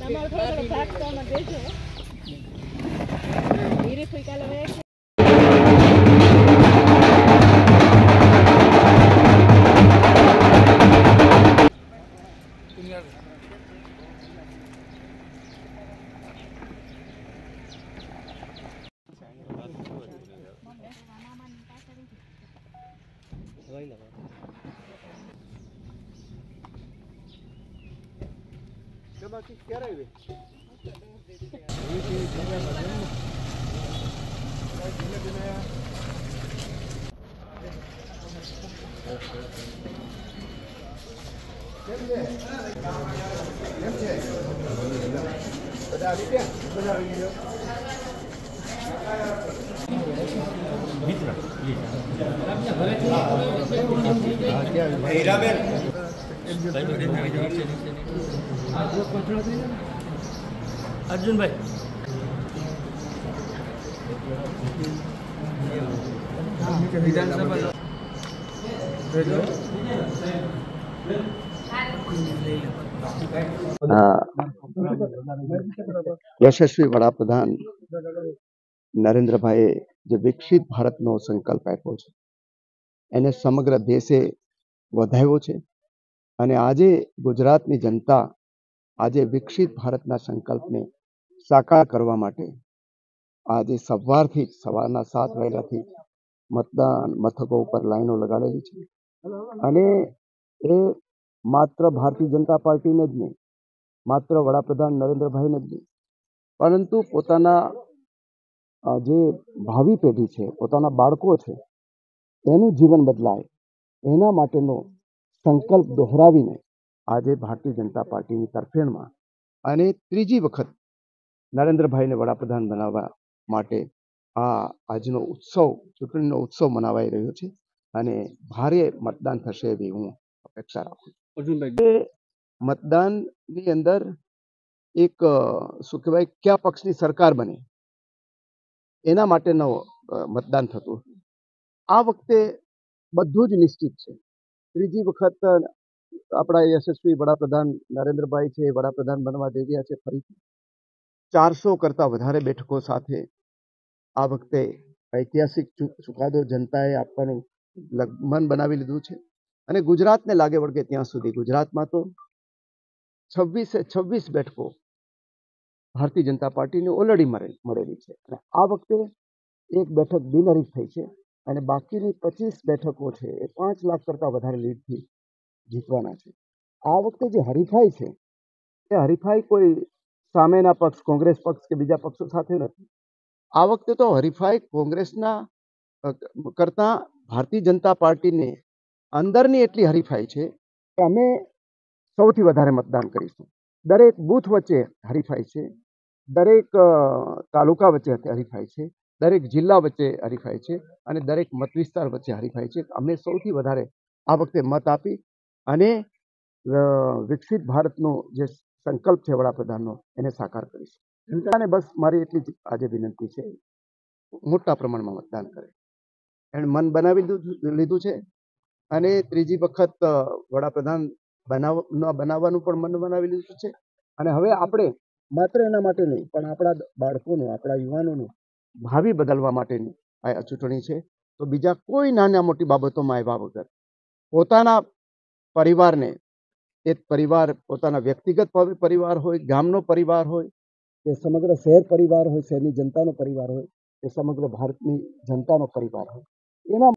અમારો થોડો ભાગ તો અમે દેજો ધીરે ફૂકા લવે अर्जुन भाई विधानसभा यशस्वी वडाप्रधान नरेंद्र भाई जो विकसित भारत नो संकल्प आप्यो छे एने समग्र देशे वधाव्यो छे अने आजे गुजरातनी जनता आजे विकसित भारतना संकल्पने साकार करवा माटे आजे सवारथी सवाરના 7 વાગ્યાથી मतदान मथको पर लाइनो लगाड़ेली छे अने ए मात्र भारतीय जनता पार्टी ने ज नहीं मात्र वडाप्रधान नरेंद्र भाई ने ज नहीं परंतु पोताना जे भावी पेढ़ी है पोताना बाळको छे एनु जीवन बदलाय एना माटेनो संकल्प दोहरावीने आज भारतीय जनता पार्टी की तरफेण में त्रीजी वखत नरेंद्र भाई ने वडाप्रधान बनावा माटे આજનો उत्सव ચૂંટણીનો उत्सव મનાવાઈ રહ્યો છે અને ભારે મતદાન થશે એવી હું અપેક્ષા રાખું છું। મતદાનની અંદર એક શું કહેવાય કયા પક્ષની સરકાર બને એના માટેનો મતદાન થતું આ વખતે બધું જ નિશ્ચિત છે। ત્રીજી વખત આપણા યશસ્વી વડાપ્રધાન નરેન્દ્રભાઈ છે વડાપ્રધાન બનવા જઈ રહ્યા છે ફરીથી 400 કરતા વધારે બેઠકો સાથે આ વખતે ઐતિહાસિક ચુકાદો જનતાએ આપવાનું મન બનાવી લીધું છે અને ગુજરાતને લાગે વળગે ત્યાં સુધી ગુજરાતમાં તો 26 બેઠકો ભારતીય જનતા પાર્ટીને ઓલરેડી મળેલી છે અને આ વખતે એક બેઠક બિનહરીફ થઈ છે અને બાકીની 25 બેઠકો છે એ 5 લાખ કરતા વધારે લીડથી જીતવાના છે। આ વખતે જે હરીફાઈ છે એ હરીફાઈ કોઈ સામેના પક્ષ કોંગ્રેસ પક્ષ કે બીજા પક્ષો સાથે નથી। આ વખતે તો હરીફાઈ કોંગ્રેસના કરતા ભારતીય જનતા પાર્ટીને અંદરની એટલી હરીફાઈ છે કે અમે સૌથી વધારે મતદાન કરીશું। દરેક બૂથ વચ્ચે હરીફાઈ છે, દરેક તાલુકા વચ્ચે હરીફાઈ છે, દરેક જિલ્લા વચ્ચે હરીફાઈ છે અને દરેક મત વિસ્તાર વચ્ચે હરીફાઈ છે। અમે સૌથી વધારે આ વખતે મત આપી અને વિકસિત ભારતનો જે સંકલ્પ છે વડાપ્રધાનનો એને સાકાર કરીશું। જનતાને બસ મારી એટલી જ આજે વિનંતી છે મોટા પ્રમાણમાં મતદાન કરે એણે મન બનાવી લીધું છે અને ત્રીજી વખત વડાપ્રધાન બનાવવાનું પણ મન બનાવી લીધું છે અને હવે આપણે માત્ર એના માટે નહીં પણ આપણા બાળકોનું આપણા યુવાનોનું ભાવિ બદલવા માટેની આ ચૂંટણી છે। તો બીજા કોઈ નાના મોટી બાબતોમાં આવ્યા વગર પોતાના પરિવારને એ પરિવાર પોતાના વ્યક્તિગત પરિવાર હોય ગામનો પરિવાર હોય કે સમગ્ર શહેર પરિવાર હોય શહેરની જનતાનો પરિવાર હોય કે સમગ્ર ભારતની જનતાનો પરિવાર હોય એના